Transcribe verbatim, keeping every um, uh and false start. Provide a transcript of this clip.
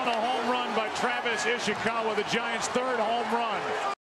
on a home run by Travis Ishikawa, the Giants' third home run.